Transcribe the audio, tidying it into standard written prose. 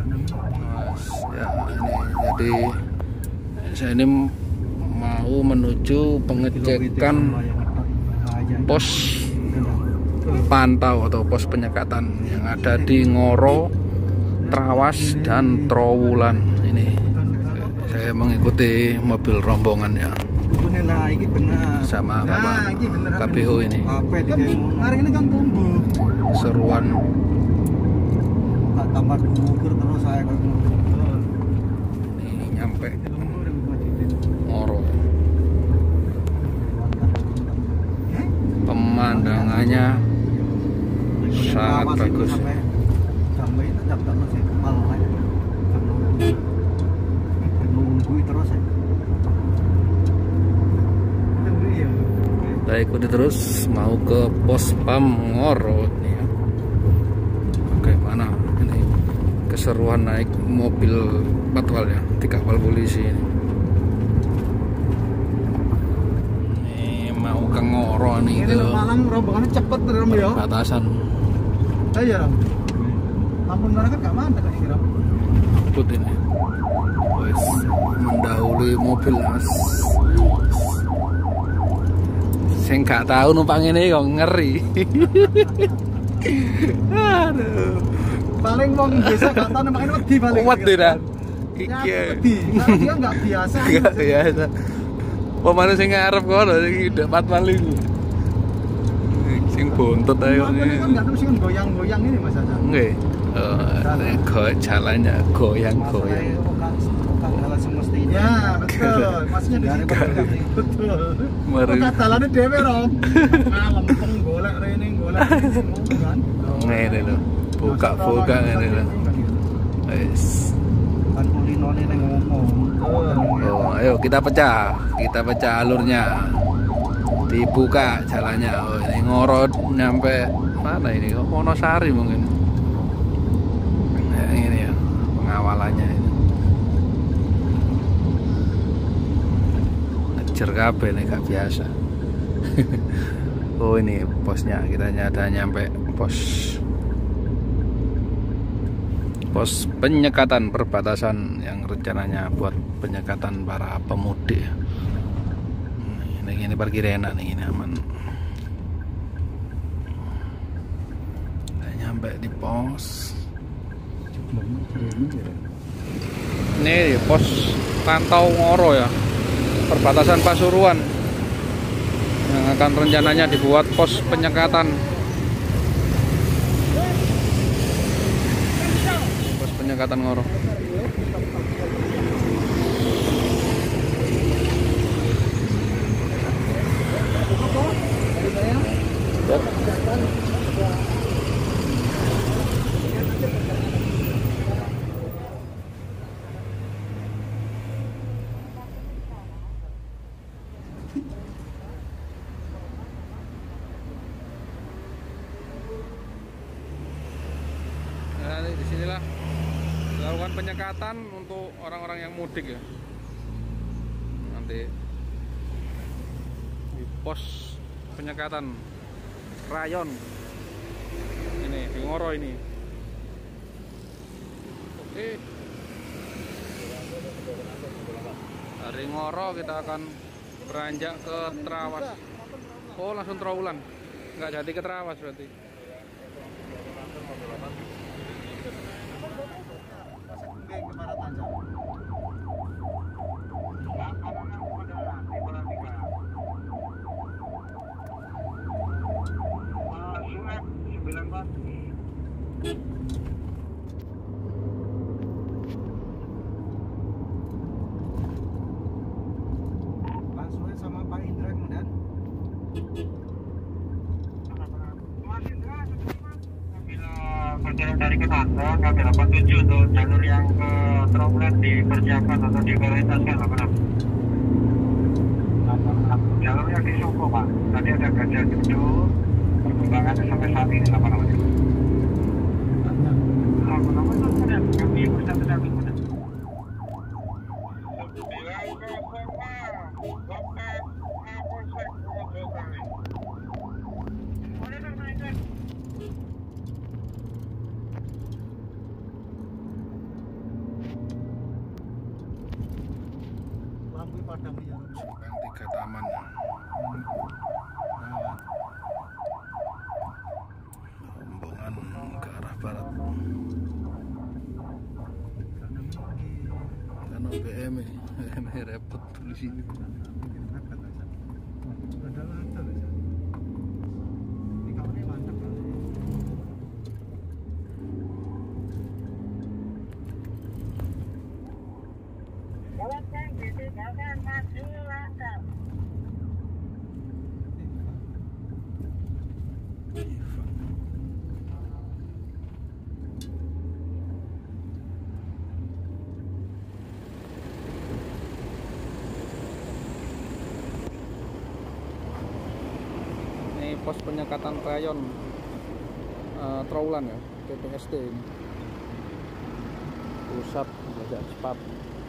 Ya, jadi saya ini mau menuju pengecekan pos pantau atau pos penyekatan yang ada di Ngoro, Trawas dan Trowulan. Ini saya mengikuti mobil rombongan ya sama Bapak KPU ini. Hari ini kan tumbuh Seruan tambah gugur terus saya ini nyampe Ngoro. Pemandangannya sangat bagus. Saya ikuti terus mau ke pos pam Ngoro nih ya. Bagaimana ini keseruan naik mobil patwal ya, dikawal polisi ini. Ini mau ke Ngoro nih, ini malam rombongannya cepet Ram ya. Batasan. Iya Ram. Lampung merah kan gak mandek kan ini Ram. Put ini. Wes mendahului mobil Mas. Saya nggak tahu numpang ini kok ngeri. Aduh. Paling wong biasa gak tahu numpang ini wedi paling. Wedi dah. Iki. Dia nggak biasa. Nggak biasa. Pemane sing ngarep kono iki dapat paling. Sing bontot ae kok. Ini kan nggak tahu sing goyang-goyang ini Mas Hasan. Nggih. Kok jalannya goyang-goyang. Jalan semestinya, betul. Maksudnya di sini betul. Kok jalannya dhewe Rom. Ngalempeng golek rene golek kan. Ngene lho. Buka-buka ngene lho. Wes. Kan kulinone ning ngomong. Oh, ayo kita pecah alurnya. Dibuka jalannya. Oh, ini Ngoro nyampe mana ini? Oh, Wonosari mungkin. Nah, ini ya pengawalannya ini. Ngejar kabeh nih gak biasa. Oh, ini posnya, kita ada nyampe pos penyekatan perbatasan yang rencananya buat penyekatan para pemudik. Ini parkir enak nih, ini aman. Kita nyampe di pos. Ini pos pantau Ngoro ya, perbatasan Pasuruan, yang akan rencananya dibuat pos penyekatan. Pos penyekatan Ngoro. Nah, disinilah dilakukan penyekatan untuk orang-orang yang mudik ya. Nanti di pos penyekatan rayon ini di Ngoro ini. Oke, dari Ngoro kita akan beranjak ke Trawas. Oh, langsung Trowulan, nggak jadi ke Trawas berarti. Langsung sama Pak Indra kemudian. Perjalanan dari Kenaton kami 87 untuk jalur yang ke Trowulan dipersiapkan atau diprioritaskan apa namanya? Jalur yang di Soko Pak, tadi ada Gajah Duduk, perkembangannya sampai saat ini apa namanya? Apa namanya? Kami bersama-sama kemudian. aman ya. Rombongan ke arah barat. Karena BM ini repot tulis ini. Ada lancar aja. Ini kawannya mantap kali. Belakang ditinggalkan maju langkah. Ini pos penyekatan rayon Trawulan ya, PPST ini. Pusat belajar cepat.